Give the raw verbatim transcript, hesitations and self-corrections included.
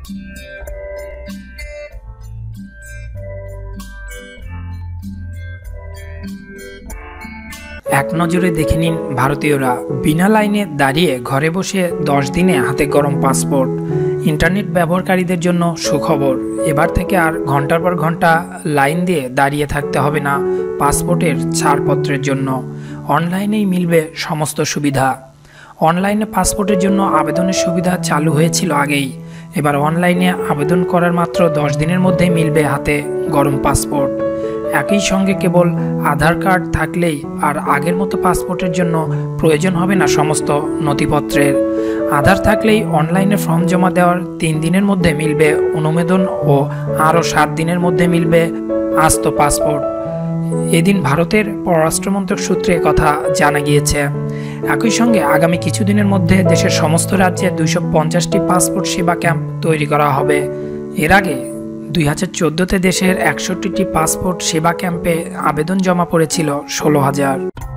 এক নজরে দেখে নিন ভারতীয়রা বিনা লাইনে দাঁড়িয়ে ঘরে বসে দশ দিনে হাতে গরম পাসপোর্ট। ইন্টারনেট ব্যবহারকারীদের জন্য সুখবর, এবার থেকে আর ঘন্টার পর ঘন্টা লাইন দিয়ে দাঁড়িয়ে থাকতে হবে না পাসপোর্টের ছাড়পত্রের জন্য। অনলাইনেই মিলবে সমস্ত সুবিধা। অনলাইনে পাসপোর্টের জন্য আবেদনের সুবিধা চালু হয়েছিল আগেই, এবার অনলাইনে আবেদন করার মাত্র দশ দিনের মধ্যেই মিলবে হাতে গরম পাসপোর্ট। একই সঙ্গে কেবল আধার কার্ড থাকলেই আর আগের মতো পাসপোর্টের জন্য প্রয়োজন হবে না সমস্ত নথিপত্রের। আধার থাকলেই অনলাইনে ফর্ম জমা দেওয়ার তিন দিনের মধ্যে মিলবে অনুমোদন ও আরও সাত দিনের মধ্যে মিলবে আস্ত পাসপোর্ট। এদিন ভারতের পররাষ্ট্রমন্ত্রক সূত্রে কথা জানা গিয়েছে। একই সঙ্গে আগামী কিছুদিনের মধ্যে দেশের সমস্ত রাজ্যে দুইশো পঞ্চাশটি পাসপোর্ট সেবা ক্যাম্প তৈরি করা হবে। এর আগে দুই হাজার চোদ্দোতে দেশের একষট্টিটি পাসপোর্ট সেবা ক্যাম্পে আবেদন জমা পড়েছিল ষোলো হাজার।